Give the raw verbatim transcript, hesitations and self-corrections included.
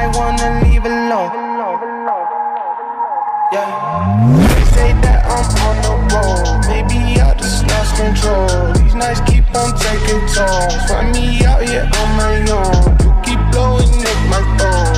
might wanna leave alone. Yeah. They say that I'm on the road, maybe I just lost control. These nights keep on taking tolls, find me out here on my own. You keep blowing up my phone.